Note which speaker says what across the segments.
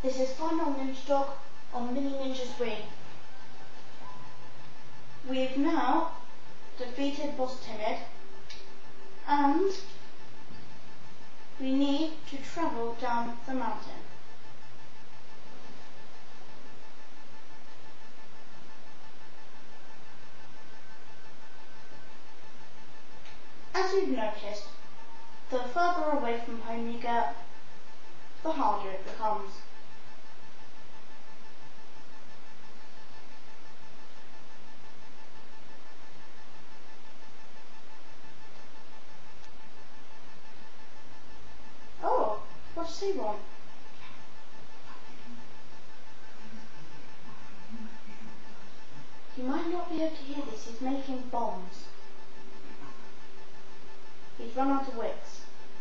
Speaker 1: This is Final Ninja Dog on Mini Ninja's Wii. We've now defeated Boss Timid, and we need to travel down the mountain. As you've noticed, the further away from home you get, the harder it becomes. Oh, what does he want? You might not be able to hear this, he's making bombs. He's run out of wicks.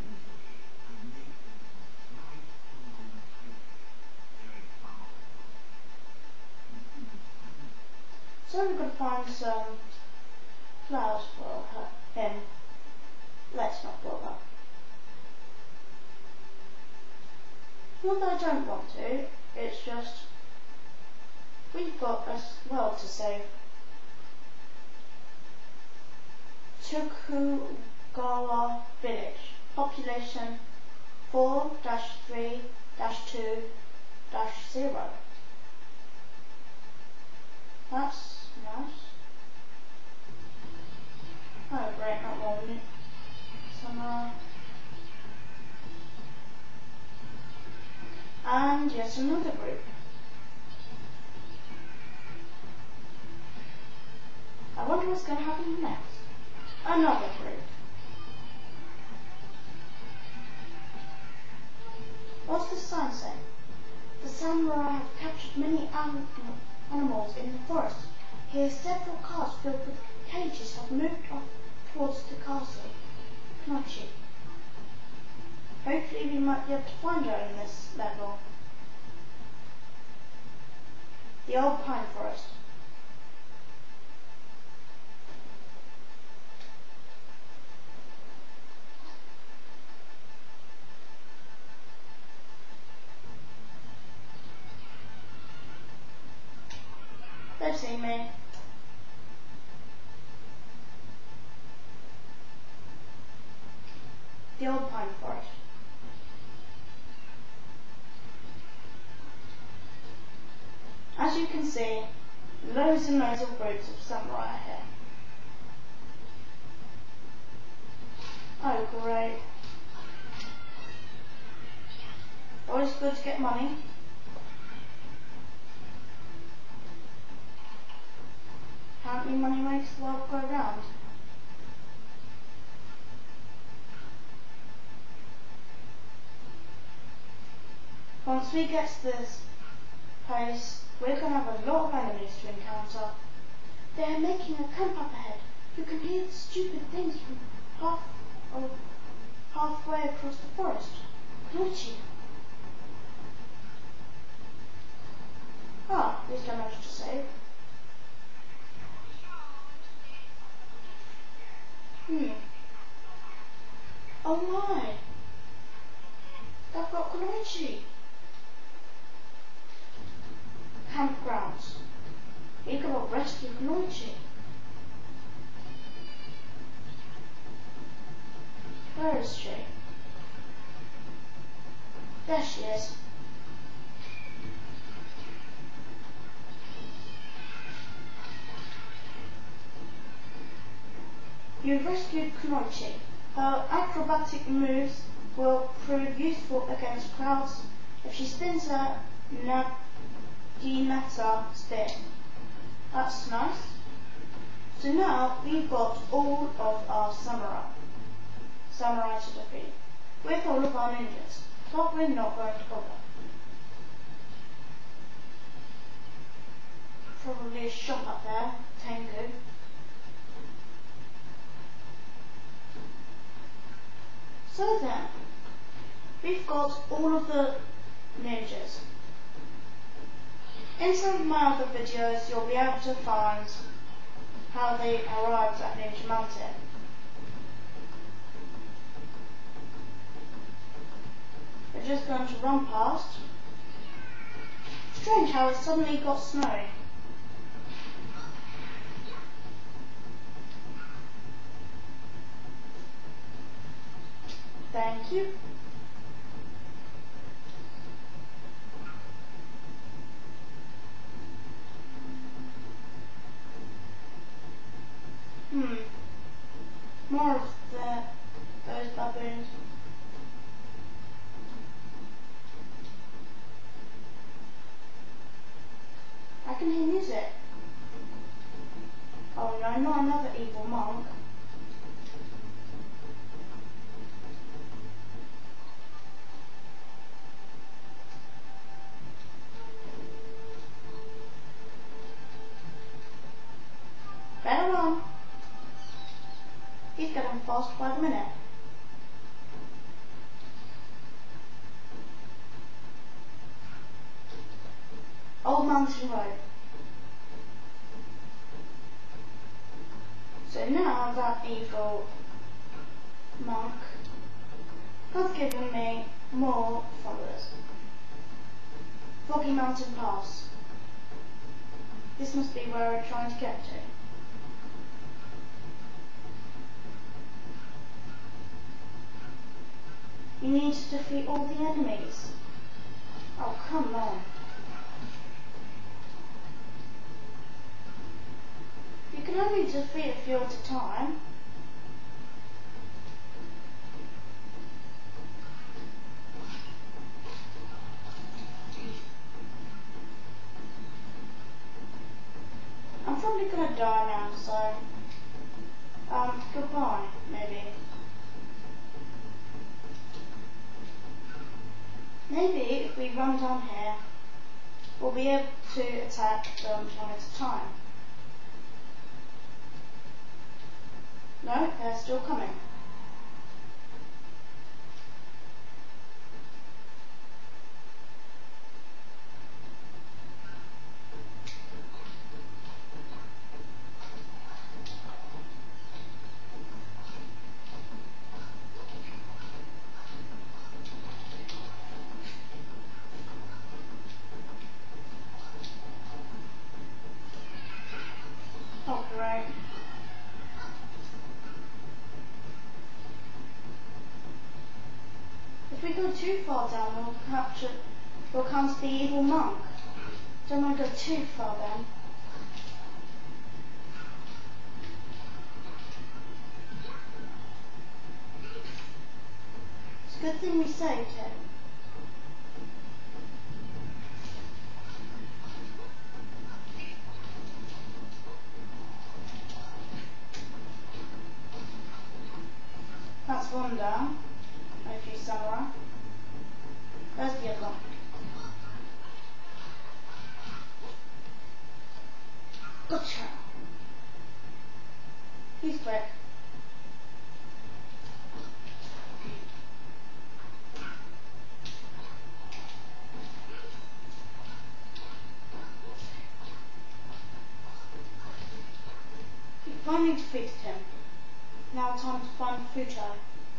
Speaker 1: So we've got to find some flowers for him. Let's not bother. Not that I don't want to, it's just we've got a world to save. Tokugawa Village, population 4-3-2-0. That's nice. Oh great, not one. And yes, another group. I wonder what's going to happen next. Another group. What's the sign say? The samurai have captured many animals in the forest. Here several cars filled with cages have moved off towards the castle. Knachi. Hopefully we might be able to find her in this level. The old pine forest. They've seen me. The old pine forest. As you can see, loads and loads of groups of samurai are here. Oh great. Always good to get money. Apparently money makes the world go round. Once we get to this place, we're going to have a lot of enemies to encounter. They're making a camp up ahead. You can hear the stupid things from halfway across the forest. Knachi. Ah, at least I managed to save. Oh my! They've got Knachi. Campgrounds. We gotta rescue Knachi. Where is she? There she is. You've rescued Knachi. Her acrobatic moves will prove useful against crowds if she spins her Naginata spear. That's nice. So now we've got all of our samurai to defeat, with all of our ninjas, but we're not going to bother. Probably a shop up there, Tengu. So then, we've got all of the ninjas. In some of my other videos, you'll be able to find how they arrived at Ninja Mountain. We're just going to run past Strange how it suddenly got snowy. Thank you. More of those baboons. I can hear music. Oh no, not another evil monk. Better run. He's getting fast by the minute. Old Mountain Road. So now that evil monk has given me more followers. Foggy Mountain Pass. This must be where we're trying to get to. You need to defeat all the enemies. Oh, come on. You can only defeat a few at a time. I'm probably gonna die now, so goodbye, maybe. Maybe if we run down here, we'll be able to attack them one at a time. No, they're still coming. Oh, great. If we go too far down, we'll come to the evil monk. Don't want to go too far then. It's a good thing we saved him. That's one down. A few samurai. There's the other one. Gotcha. He's quick. We finally defeated him. Now time to find Futo.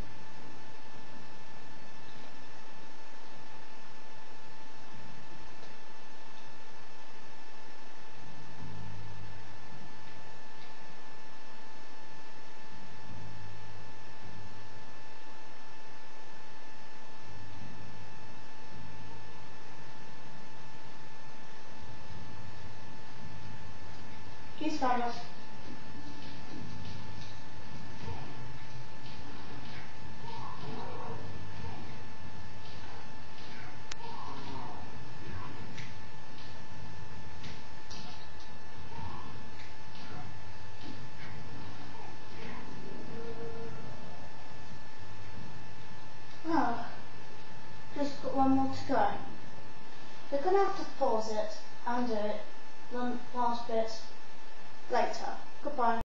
Speaker 1: He's found us. Well, just got one more to go. We're going to have to pause it and do it the last bit later. Goodbye.